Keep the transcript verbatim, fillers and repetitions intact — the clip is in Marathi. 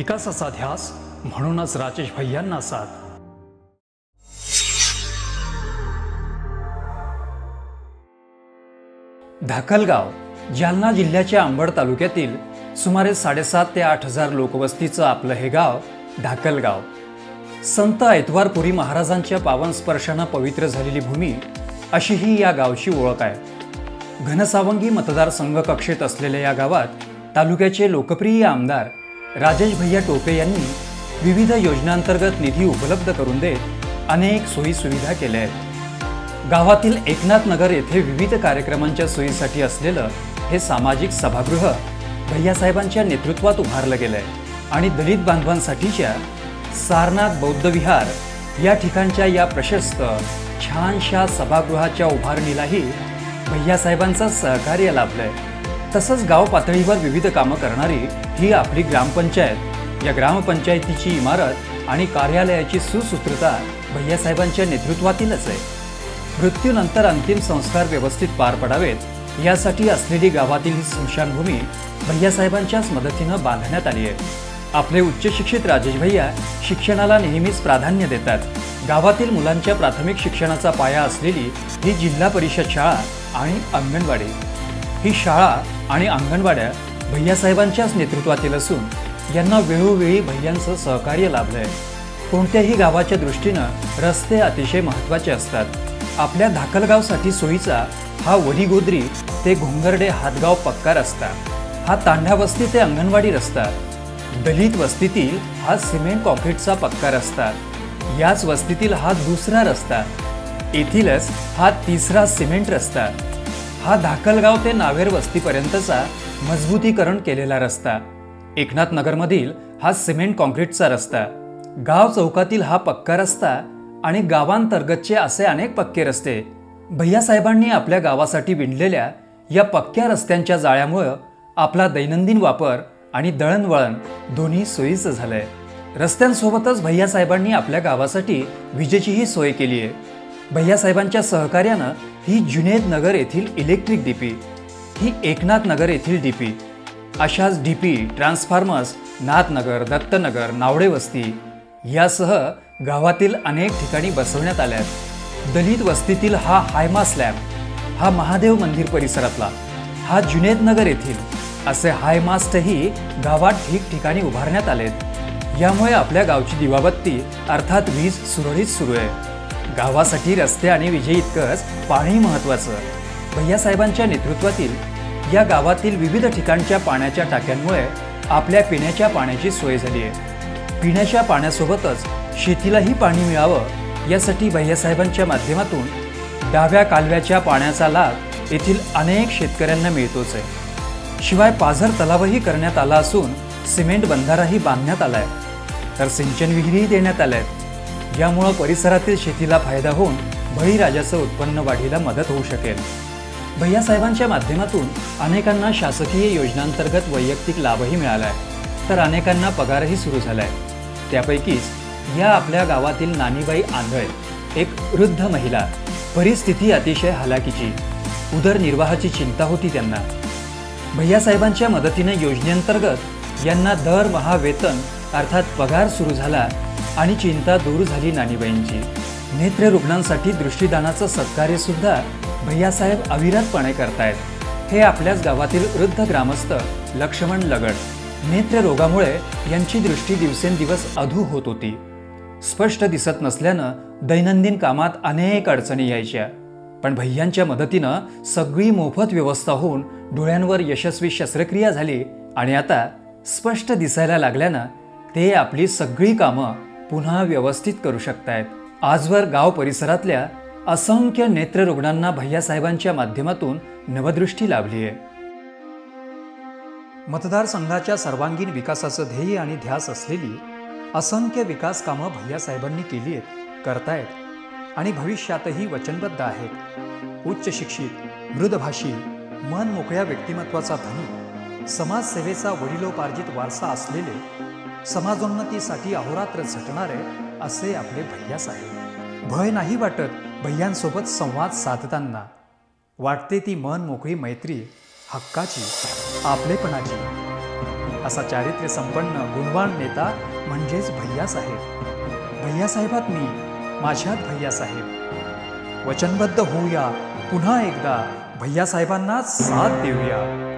विकासाचा ध्यास म्हणूनच राजेश भैयांना साथ। धाकलगाव जालना जिल्ह्याच्या अंबड तालुक्यातील सुमारे साडेसात ते आठ हजार लोकवस्तीचं आपलं हे गाव धाकलगाव। संत ऐतवारपुरी महाराजांच्या पावन स्पर्शाने पवित्र झालेली भूमी अशी ही या गावची ओळख आहे। घनसावंगी मतदारसंघ कक्षेत असलेल्या या गावात तालुक्याचे लोकप्रिय आमदार राजेश भैया टोपे यांनी विविध योजनांतर्गत निधी उपलब्ध करून देत अनेक सोयी सुविधा केल्या आहेत। गावातील एकनाथ नगर येथे विविध कार्यक्रमांच्या सोयीसाठी असलेलं हे सामाजिक सभागृह भैयासाहेबांच्या नेतृत्वात उभारलं गेलंय आणि दलित बांधवांसाठीच्या सारनाथ बौद्ध विहार या ठिकाणच्या या प्रशस्त छानशा सभागृहाच्या उभारणीलाही भैयासाहेबांचं सहकार्य लाभलंय। तसंच गाव पातळीवर विविध कामं करणारी ही आपली ग्रामपंचायत, या ग्रामपंचायतीची इमारत आणि कार्यालयाची सुसूत्रता भैयासाहेबांच्या नेतृत्वातीलच आहे। मृत्यूनंतर अंतिम संस्कार व्यवस्थित पार पडावेत यासाठी असलेली गावातील ही स्मशानभूमी भैयासाहेबांच्याच मदतीनं बांधण्यात आली आहे। आपले उच्च शिक्षित राजेश भैया शिक्षणाला नेहमीच प्राधान्य देतात। गावातील मुलांच्या प्राथमिक शिक्षणाचा पाया असलेली ही जिल्हा परिषद शाळा आणि अंगणवाडी, ही शाळा आणि अंगणवाड्या भैयासाहेबांच्याच नेतृत्वातील असून यांना वेळोवेळी भैयांचं सहकार्य लाभलंय। कोणत्याही गावाच्या दृष्टीनं रस्ते अतिशय महत्त्वाचे असतात। आपल्या धाकलगावसाठी सोयीचा हा वडीगोद्री ते घोंगर्डे हातगाव पक्का रस्ता, हा तांडा वस्ती ते अंगणवाडी रस्ता, दलित वस्तीतील हा सिमेंट कॉन्क्रीटचा पक्का रस्ता, याच वस्तीतील हा दुसरा रस्ता, येथीलच हा तिसरा सिमेंट रस्ता, हा धाकलगाव ते नावेर वस्तीपर्यंतचा मजबूतीकरण केलेला रस्ता, एकनाथ नगरमधील हा सिमेंट कॉन्क्रीटचा रस्ता, गाव चौकातील हा पक्का रस्ता आणि गावांतर्गतचे असे अनेक पक्के रस्ते भैयासाहेबांनी आपल्या गावासाठी विणलेल्या या पक्क्या रस्त्यांच्या जाळ्यामुळे आपला दैनंदिन वापर आणि दळणवळण दोन्ही सोयीचं झालंय। रस्त्यांसोबतच भैयासाहेबांनी आपल्या गावासाठी विजेचीही सोय केली आहे। भैयासाहेबांच्या सहकार्यानं ही जुनेद नगर येथील इलेक्ट्रिक डीपी, ही एकनाथ नगर येथील डीपी, अशाच डीपी, ट्रान्सफॉर्मर्स नाथनगर, दत्तनगर, नावडे वस्ती यासह गावातील अनेक ठिकाणी बसवण्यात आल्यात। दलित वस्तीतील हा हायमा स्लॅब, हा महादेव मंदिर परिसरातला, हा जुनेद नगर येथील असे हायमास्टही गावात ठिकठिकाणी उभारण्यात आलेत। यामुळे आपल्या गावची दिवाबत्ती अर्थात वीज सुरळीत सुरू आहे। गावासाठी रस्ते आणि विजे इतकंच पाणी महत्त्वाचं। भैयासाहेबांच्या नेतृत्वातील या गावातील विविध ठिकाणच्या पाण्याच्या टाक्यांमुळे आपल्या पिण्याच्या पाण्याची सोय झाली आहे। पिण्याच्या पाण्यासोबतच शेतीलाही पाणी मिळावं यासाठी भैयासाहेबांच्या माध्यमातून डाव्या कालव्याच्या पाण्याचा लाभ येथील अनेक शेतकऱ्यांना मिळतोच आहे। शिवाय पाझर तलावही करण्यात आला असून सिमेंट बंधाराही बांधण्यात आलाय, तर सिंचन विहिरीही देण्यात आल्यात। यामुळे परिसरातील शेतीला फायदा होऊन बळीराजाचं उत्पन्न वाढीला मदत होऊ शकेल। भैयासाहेबांच्या माध्यमातून अनेकांना शासकीय योजनांतर्गत वैयक्तिक लाभही मिळालाय, तर अनेकांना पगारही सुरू झालाय। त्यापैकीच या आपल्या गावातील नानीबाई आंधळे, एक वृद्ध महिला, परिस्थिती अतिशय हलाखीची, उदरनिर्वाहाची चिंता होती त्यांना। भैयासाहेबांच्या मदतीने योजनेअंतर्गत यांना दरमहा वेतन अर्थात पगार सुरू झाला आणि चिंता दूर झाली नानीबाईंची। नेत्र रुग्णांसाठी दृष्टीदानाचं सत्कार्य सुद्धा भैयासाहेब अविरतपणे करतायत। हे आपल्याच गावातील वृद्ध ग्रामस्थ लक्ष्मण लगड, नेत्र रोगामुळे यांची दृष्टी दिवसेंदिवस अधू होत होती। स्पष्ट दिसत नसल्यानं दैनंदिन कामात अनेक अडचणी यायच्या, पण भैयांच्या मदतीनं सगळी मोफत व्यवस्था होऊन डोळ्यांवर यशस्वी शस्त्रक्रिया झाली आणि आता स्पष्ट दिसायला लागल्यानं ते आपली सगळी कामं पुन्हा व्यवस्थित करू शकतायत। आजवर गाव परिसरातल्या असंख्य नेत्र रुग्णांना भैयासाहेबांच्या माध्यमातून नवदृष्टी लाभली आहे। मतदारसंघाच्या सर्वांगीण विकासाचं ध्येय आणि ध्यास असलेली असंख्य विकास कामं भैयासाहेबांनी केली आहेत, करतायत आणि भविष्यातही वचनबद्ध आहेत। उच्च शिक्षित, मृदभाषी, मन मोकळ्या व्यक्तिमत्वाचा धनी, समाजसेवेचा वडिलोपार्जित वारसा असलेले, समाजोन्नतीसाठी अहोरात्र झटणारे असे आपले भैयासाहेब। भय नाही वाटत भैयांसोबत संवाद साधताना, वाटते ती मन मोकळी मैत्री, हक्काची, आपलेपणाची। असा चारित्र्य संपन्न गुणवान नेता म्हणजेच भैयासाहेब. भैयासाहेबात मी, माझ्यात भैयासाहेब. वचनबद्ध होऊया पुन्हा एकदा, भैयासाहेबांना साथ देऊया.